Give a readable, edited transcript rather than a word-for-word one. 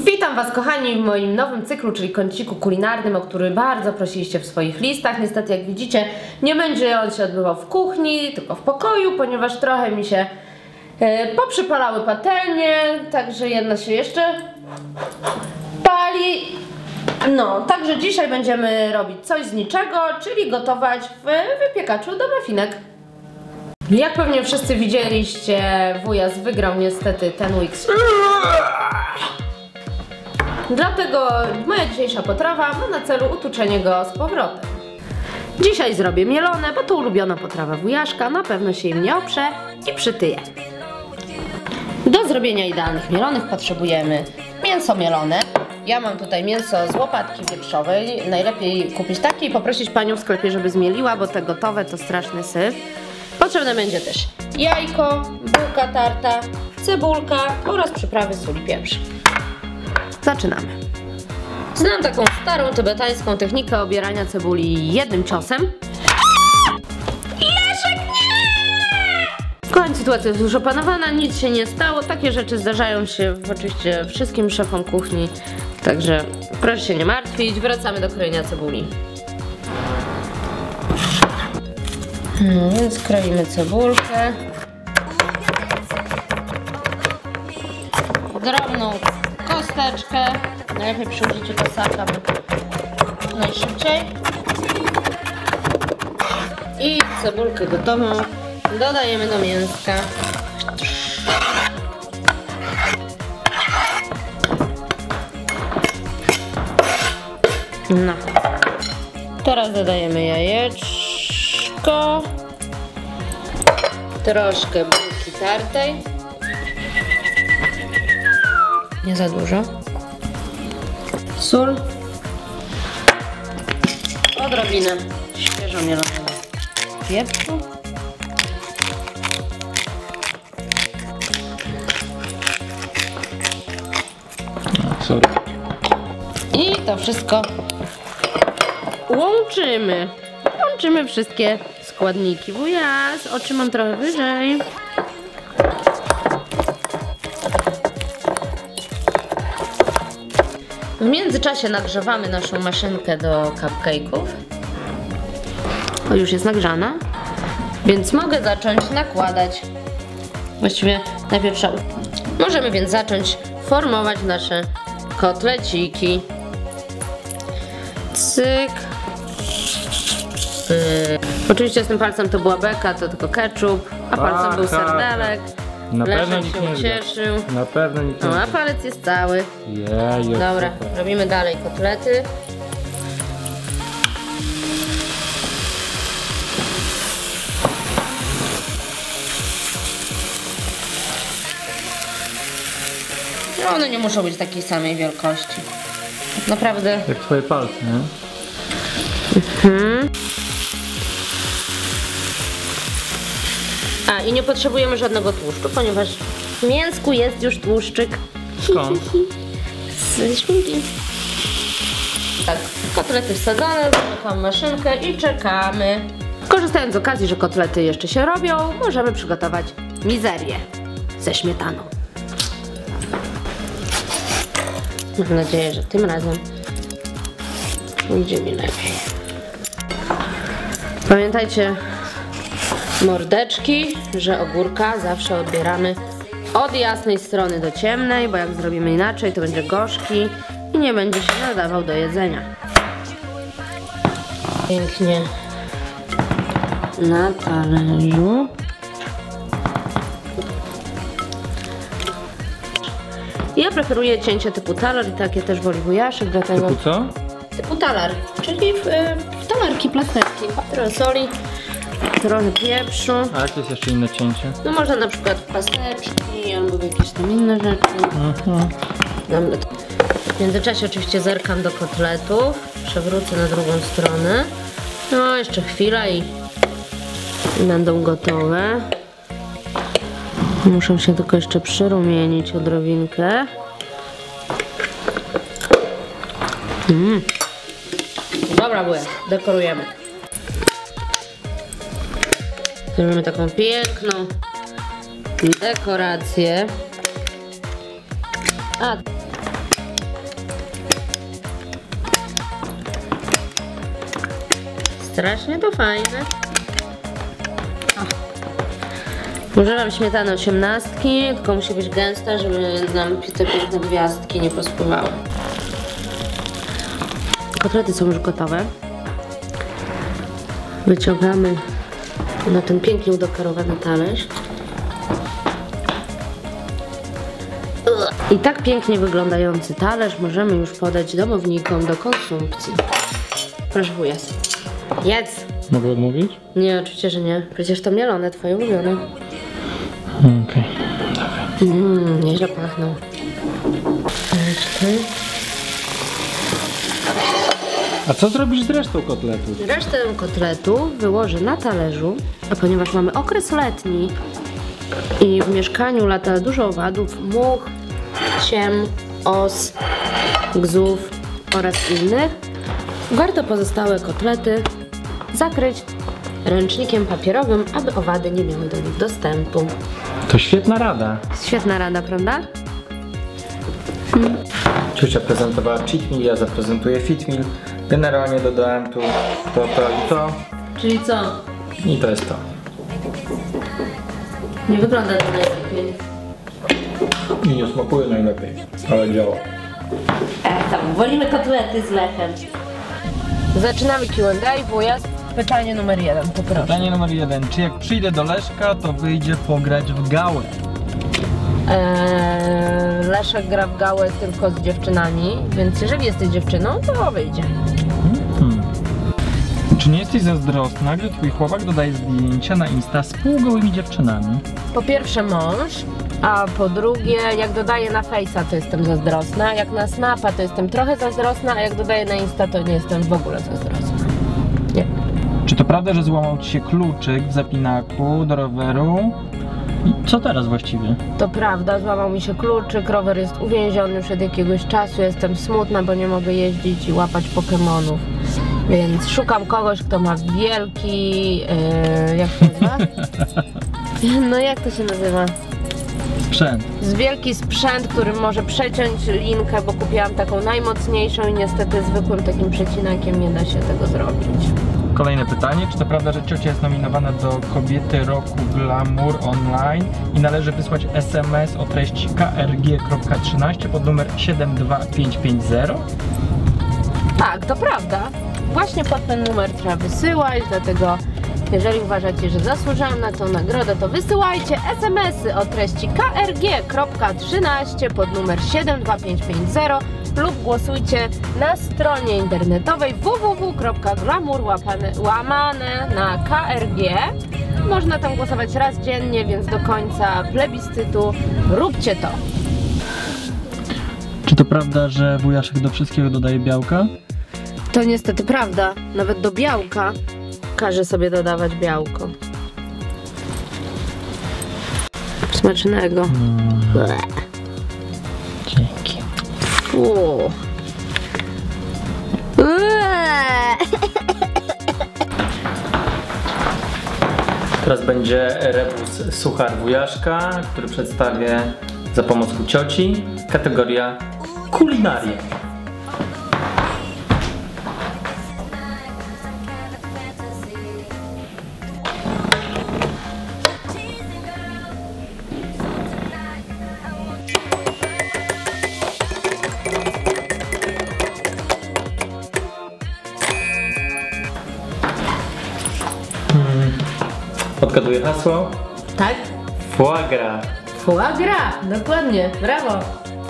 Witam Was kochani w moim nowym cyklu, czyli kąciku kulinarnym, o który bardzo prosiliście w swoich listach. Niestety jak widzicie nie będzie on się odbywał w kuchni, tylko w pokoju, ponieważ trochę mi się poprzypalały patelnie, także jedna się jeszcze pali. No, także dzisiaj będziemy robić coś z niczego, czyli gotować w wypiekaczu do muffinek. Jak pewnie wszyscy widzieliście, wujas wygrał niestety ten Wix. Dlatego moja dzisiejsza potrawa ma na celu utuczenie go z powrotem. Dzisiaj zrobię mielone, bo to ulubiona potrawa wujaszka, na pewno się im nie oprze i przytyje. Do zrobienia idealnych mielonych potrzebujemy mięso mielone. Ja mam tutaj mięso z łopatki wieprzowej. Najlepiej kupić takie i poprosić panią w sklepie, żeby zmieliła, bo te gotowe to straszny syf. Potrzebne będzie też jajko, bułka tarta, cebulka oraz przyprawy sól i pieprz. Zaczynamy. Znam taką starą tybetańską technikę obierania cebuli jednym ciosem. Leszek, nie! Kochani, sytuacja jest już opanowana, nic się nie stało. Takie rzeczy zdarzają się oczywiście wszystkim szefom kuchni. Także proszę się nie martwić, wracamy do krojenia cebuli. No więc kroimy cebulkę. Drobną kosteczkę. Najlepiej przy użyciu tasaka najszybciej. I cebulkę gotową dodajemy do mięska. No. Teraz dodajemy jajeczko. Troszkę bułki tartej. Nie za dużo. Sól. Odrobinę świeżo mielonego pieprzu. I to wszystko łączymy. Łączymy wszystkie składniki. Wujas, oczy mam trochę wyżej. W międzyczasie nagrzewamy naszą maszynkę do cupcake'ów. O, już jest nagrzana, więc mogę zacząć nakładać. Właściwie najpierw trzeba... Możemy więc zacząć formować nasze kotleciki. Cyk. Oczywiście z tym palcem to była beka, to tylko ketchup, a palcem był serdelek. Na pewno Leszek się ucieszył. Na pewno nikt nie No, a palec jest cały. Jeju, dobra, super. robimy dalej kotlety. No, one nie muszą być takiej samej wielkości. Naprawdę. Jak twoje palce, nie? A, i nie potrzebujemy żadnego tłuszczu, ponieważ w mięsku jest już tłuszczyk. Skąd? Z świnki. Tak, kotlety wsadzone, zamykam maszynkę i czekamy. Korzystając z okazji, że kotlety jeszcze się robią, możemy przygotować mizerię ze śmietaną. Mam nadzieję, że tym razem pójdzie mi lepiej. Pamiętajcie, mordeczki, że ogórka zawsze odbieramy od jasnej strony do ciemnej, bo jak zrobimy inaczej, to będzie gorzki i nie będzie się nadawał do jedzenia. Pięknie na talerzu. Ja preferuję cięcie typu talar i takie też woli wujaszek, dlatego... Typu co? Typu talar, czyli talarki, plasterki. Trochę soli, trochę pieprzu. A jakie jest jeszcze inne cięcie? No można na przykład w pasteczki albo w jakieś tam inne rzeczy. Dobra. W międzyczasie oczywiście zerkam do kotletów. Przewrócę na drugą stronę. No jeszcze chwila i będą gotowe. Muszą się tylko jeszcze przyrumienić odrobinkę. Dobra, były. Dekorujemy. Zrobimy taką piękną dekorację. A strasznie to fajne. Używam śmietany 18, tylko musi być gęsta, żeby nam te piękne gwiazdki nie pospływały. Kotlety są już gotowe. Wyciągamy na ten pięknie udekorowany talerz. I tak pięknie wyglądający talerz możemy już podać domownikom do konsumpcji. Proszę wujas. Jedz! Mogę odmówić? Nie, oczywiście, że nie. Przecież to mielone, twoje ulubione. Okej. Nieźle pachną. Reszty. A co zrobisz z resztą kotletu? Resztę kotletu wyłożę na talerzu, a ponieważ mamy okres letni i w mieszkaniu lata dużo owadów, much, ciem, os, gzów oraz innych, warto pozostałe kotlety zakryć ręcznikiem papierowym, aby owady nie miały do nich dostępu. To świetna rada. Świetna rada, prawda? Ciocia prezentowała cheat meal, ja zaprezentuję fit meal. Generalnie dodałem tu to i to. Czyli co? I to jest to. Nie wygląda to najlepiej. I nie smakuje najlepiej, ale działa. Tam, wolimy kotlety z lechem. Zaczynamy Q&A, wujas. Pytanie numer 1, poproszę. Pytanie numer 1. Czy jak przyjdę do Leszka, to wyjdzie pograć w gałę? Leszek gra w gałę tylko z dziewczynami, więc jeżeli jesteś dziewczyną, to wyjdzie. Czy nie jesteś zazdrosna, gdy twój chłopak dodaje zdjęcia na Insta z półgołymi dziewczynami? Po pierwsze mąż, a po drugie jak dodaję na Face'a, to jestem zazdrosna, jak na Snapa to jestem trochę zazdrosna, a jak dodaję na Insta, to nie jestem w ogóle zazdrosna. Nie. Czy to prawda, że złamał ci się kluczyk w zapinaku do roweru? I co teraz właściwie? To prawda, złamał mi się kluczyk, rower jest uwięziony już od jakiegoś czasu, jestem smutna, bo nie mogę jeździć i łapać Pokemonów. Więc szukam kogoś, kto ma wielki... jak to nazywa? No jak to się nazywa? Sprzęt. Wielki sprzęt, który może przeciąć linkę, bo kupiłam taką najmocniejszą i niestety zwykłym takim przecinakiem nie da się tego zrobić. Kolejne pytanie. Czy to prawda, że ciocia jest nominowana do Kobiety Roku Glamour Online i należy wysłać SMS o treści krg.13 pod numer 72550? Tak, to prawda. Właśnie pod ten numer trzeba wysyłać, dlatego jeżeli uważacie, że zasłużyłam na tą nagrodę, to wysyłajcie SMS-y o treści krg.13 pod numer 72550 lub głosujcie na stronie internetowej www.glamour łamane na KRG. Można tam głosować raz dziennie, więc do końca plebiscytu róbcie to. Czy to prawda, że wujaszek do wszystkiego dodaje białka? To niestety prawda. Nawet do białka każe sobie dodawać białko. Smacznego. Dzięki. Fu. Teraz będzie rebus suchar wujaszka, który przedstawię za pomocą cioci. Kategoria kulinaria. Odgaduję hasło? Tak? Foie gras. Foie gras, dokładnie, brawo.